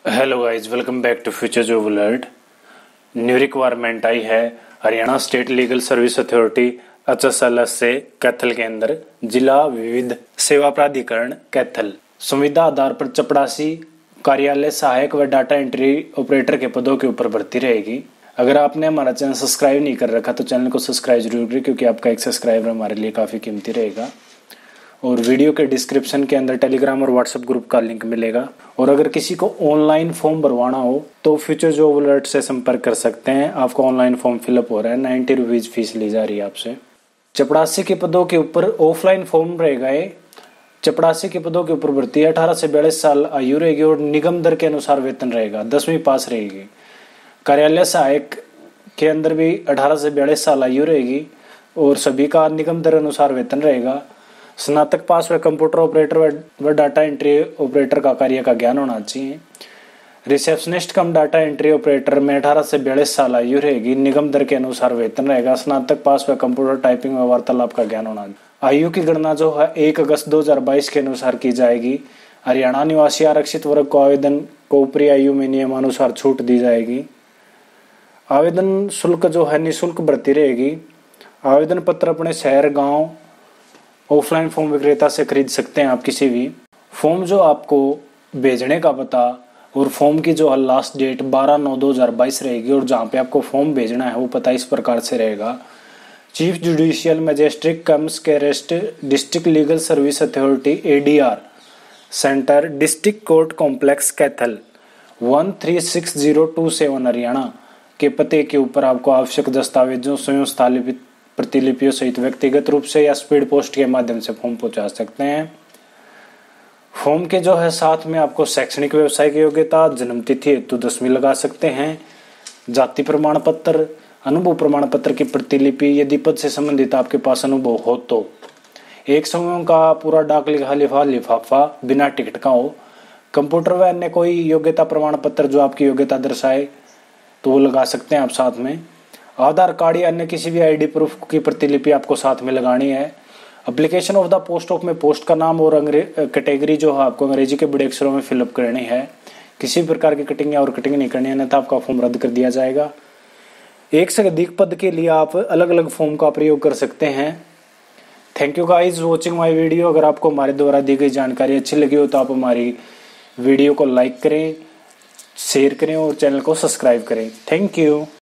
Hello guys, welcome back to future job alert. New requirement आई है Haryana state legal service authority HSLS से कैथल के अंदर जिला विविध सेवा प्राधिकरण कैथल। संविदा आधार पर चपड़ासी कार्यालय सहायक व डाटा एंट्री ऑपरेटर के पदों के ऊपर भर्ती रहेगी। अगर आपने हमारा चैनल सब्सक्राइब नहीं कर रखा तो चैनल को सब्सक्राइब जरूर करें, क्योंकि आपका एक सब्सक्राइबर हमारे लिए काफ़ी कीमती रहेगा। और वीडियो के डिस्क्रिप्शन के अंदर टेलीग्राम और व्हाट्सएप ग्रुप का लिंक मिलेगा। और अगर किसी को ऑनलाइन फॉर्म भरवाना हो तो फ्यूचर जॉब अलर्ट से संपर्क कर सकते हैं। आपका ऑनलाइन फॉर्म फिलअप हो रहा है, 90 रुपीज़ फीस ली जा रही है आपसे। चपड़ासी के पदों के ऊपर ऑफलाइन फॉर्म रहेगा। ये चपड़ासी के पदों के ऊपर भर्ती 18 से 42 साल आयु रहेगी और निगम दर के अनुसार वेतन रहेगा। 10वीं पास रहेगी। कार्यालय सहायक के अंदर भी 18 से 42 साल आयु रहेगी और सभी का निगम दर अनुसार वेतन रहेगा। स्नातक पास व कंप्यूटर ऑपरेटर व डाटा एंट्री ऑपरेटर का कार्य का ज्ञान होना चाहिए। Receptionist cum data entry operator में 18 से 42 साल आयु रहेगी। निगम दर के अनुसार वेतन रहेगा। स्नातक पास व कंप्यूटर टाइपिंग व वार्तालाप का ज्ञान होना। आयु की गणना जो है 1 अगस्त 2022 के अनुसार की जाएगी। हरियाणा निवासी आरक्षित वर्ग को आवेदन को ऊपरी आयु में नियमानुसार छूट दी जाएगी। आवेदन शुल्क जो है निःशुल्क भर्ती रहेगी। आवेदन पत्र अपने शहर गाँव ऑफलाइन फॉर्म विक्रेता से खरीद सकते हैं आप किसी भी। फॉर्म जो आपको भेजने का पता और फॉर्म की जो है लास्ट डेट 12/9/2022 रहेगी। और जहाँ पे आपको फॉर्म भेजना है वो पता इस प्रकार से रहेगा। चीफ जुडिशियल मजिस्ट्रेट कम्स के रेस्ट district legal service authority ADR centre district court complex Kaithal 136027 Haryana के पते के ऊपर आपको आवश्यक दस्तावेजों स्वयं स्थापित प्रतिलिपियों सहित व्यक्तिगत रूप से या स्पीड पोस्ट के माध्यम से फॉर्म पहुंचा सकते हैं। फॉर्म के जो है साथ में आपको शैक्षणिक व्यवसायिक योग्यता, जन्मतिथि हेतु 10वीं लगा सकते हैं। जाति प्रमाण पत्र, अनुभव प्रमाण पत्र की प्रतिलिपि यदि पद से संबंधित आपके पास अनुभव हो तो। एक समूह का पूरा डाक लिफाफा बिना टिकट का हो। कंप्यूटर व अन्य कोई योग्यता प्रमाण पत्र जो आपकी योग्यता दर्शाए तो वो लगा सकते हैं आप साथ में। आधार कार्ड या अन्य किसी भी ID प्रूफ की प्रतिलिपि आपको साथ में लगानी है। Application of the post of में पोस्ट का नाम और कैटेगरी जो है आपको अंग्रेजी के बड़े अक्षरों में फिलअप करनी है। किसी प्रकार की कटिंग या और कटिंग नहीं करनी है, अन्यथा आपका फॉर्म रद्द कर दिया जाएगा। एक से अधिक पद के लिए आप अलग अलग फॉर्म का प्रयोग कर सकते हैं। Thank you guys watching my video. अगर आपको हमारे द्वारा दी गई जानकारी अच्छी लगी हो तो आप हमारी वीडियो को लाइक करें, शेयर करें और चैनल को सब्सक्राइब करें। थैंक यू।